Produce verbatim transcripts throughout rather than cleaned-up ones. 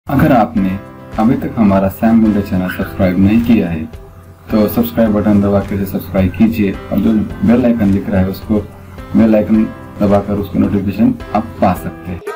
अगर आपने अभी तक हमारा सैम मुंडे चैनल सब्सक्राइब नहीं किया है तो सब्सक्राइब बटन दबा कर इसे सब्सक्राइब कीजिए और जो बेल आइकन दिख रहा है उसको बेल आइकन दबाकर उसकी नोटिफिकेशन आप पा सकते हैं।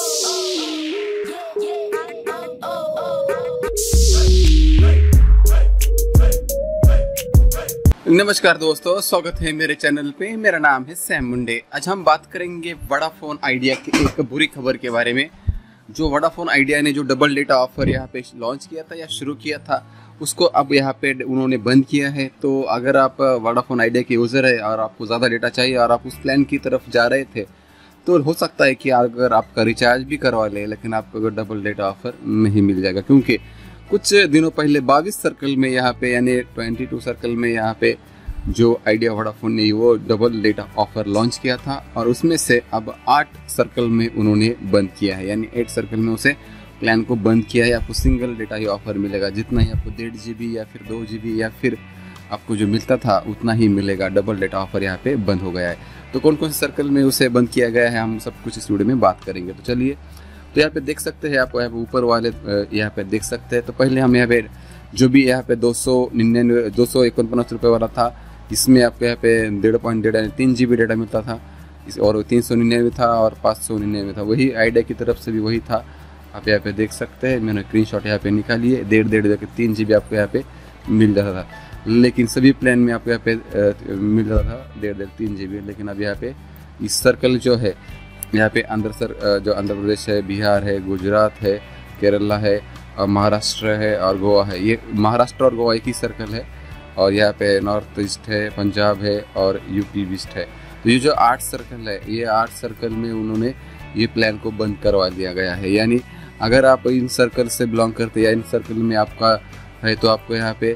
नमस्कार दोस्तों, स्वागत है मेरे चैनल पे। मेरा नाम है सैम मुंडे। आज हम बात करेंगे वोडाफोन आइडिया की एक बुरी खबर के बारे में। जो वोडाफोन आइडिया ने जो डबल डेटा ऑफर यहाँ पे लॉन्च किया था या शुरू किया था, उसको अब यहाँ पे उन्होंने बंद किया है। तो अगर आप वोडाफोन आइडिया के यूज़र है और आपको ज़्यादा डेटा चाहिए और आप उस प्लान की तरफ जा रहे थे, तो हो सकता है कि अगर आपका रिचार्ज भी करवा ले लेकिन आपको डबल डेटा ऑफर नहीं मिल जाएगा, क्योंकि कुछ दिनों पहले बाईस सर्कल में यहाँ पे यानी बाईस सर्कल में यहाँ पे जो आइडिया वोडाफोन ने वो डबल डेटा ऑफर लॉन्च किया था और उसमें से अब आठ सर्कल में उन्होंने बंद किया है। यानी एट सर्कल में उसे प्लान को बंद किया है। आपको सिंगल डेटा ही ऑफर मिलेगा, जितना ही आपको डेढ़ जी बी या फिर दो जी बी या फिर आपको जो मिलता था उतना ही मिलेगा। डबल डेटा ऑफर यहाँ पे बंद हो गया है। तो कौन कौन से सर्कल में उसे बंद किया गया है, हम सब कुछ इस वीडियो में बात करेंगे। तो चलिए, तो यहाँ पे देख सकते हैं आप, यहाँ पे ऊपर वाले यहाँ पे देख सकते हैं। तो पहले हम यहाँ पे जो भी यहाँ पे दो सौ निन्यानवे दो सौ इक्यावन रुपये वाला था, इसमें आपको यहाँ पे डेढ़ पॉइंट डेढ़ तीन जी बी डेटा मिलता था इस, और तीन सौ निन्यानवे था और पाँच सौ निन्यानवे था। वही आइडिया की तरफ से भी वही था। आप यहाँ पे देख सकते हैं, मैंने स्क्रीन शॉट यहाँ पे निकालिए। डेढ़ डेढ़ देकर तीन जी बी आपको यहाँ पे मिल जाता था, लेकिन सभी प्लान में आपको यहाँ पे मिल जाता था डेढ़ डेढ़ तीन जी बी। लेकिन अब यहाँ पे इस सर्कल जो है यहाँ पे आंध्र सर जो आंध्र प्रदेश है, बिहार है, गुजरात है, केरला है और महाराष्ट्र है और गोवा है। ये महाराष्ट्र और गोवा एक ही सर्कल है। और यहाँ पे नॉर्थ ईस्ट है, पंजाब है और यूपी ईस्ट है। तो ये जो आठ सर्कल है, ये आठ सर्कल में उन्होंने ये प्लान को बंद करवा दिया गया है। यानी अगर आप इन सर्कल से बिलोंग करते हैं या इन सर्कल में आपका है तो आपको यहाँ पे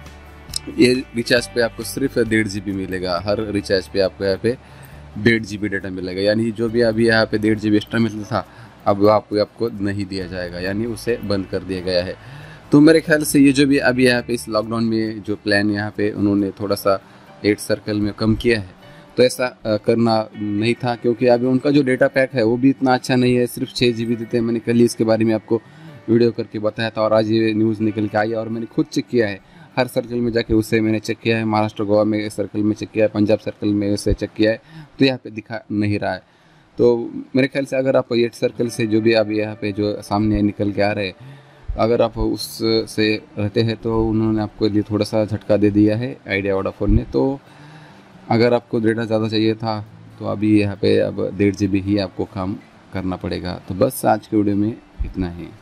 ये रिचार्ज पे आपको सिर्फ डेढ़ जी बी मिलेगा। हर रिचार्ज पे आपको यहाँ पे डेढ़ जी बी डेटा मिलेगा। यानी जो भी अभी यहाँ पे डेढ़ जी बी एक्स्ट्रा मिलता था अब आपको आपको नहीं दिया जाएगा, यानी उसे बंद कर दिया गया है। तो मेरे ख्याल से ये जो भी अभी यहाँ पे इस लॉकडाउन में जो प्लान यहाँ पे उन्होंने थोड़ा सा एट सर्कल में कम किया है, तो ऐसा करना नहीं था, क्योंकि अभी उनका जो डेटा पैक है वो भी इतना अच्छा नहीं है। सिर्फ छः जी बी देते हैं। मैंने कल ही इसके बारे में आपको वीडियो करके बताया था और आज ये न्यूज़ निकल के आई है और मैंने खुद चेक किया है। हर सर्कल में जाके उसे मैंने चेक किया है। महाराष्ट्र गोवा में सर्कल में चेक किया है, पंजाब सर्कल में उसे चेक किया है, तो यहाँ पे दिखा नहीं रहा है। तो मेरे ख्याल से अगर आप एट सर्कल से जो भी अब यहाँ पे जो सामने निकल के आ रहे हैं, अगर आप उस से रहते हैं तो उन्होंने आपको लिए थोड़ा सा झटका दे दिया है आइडिया वोडाफोन ने। तो अगर आपको डेटा ज़्यादा चाहिए था तो अभी यहाँ पे अब डेढ़ जी बी ही आपको काम करना पड़ेगा। तो बस आज के वीडियो में इतना ही।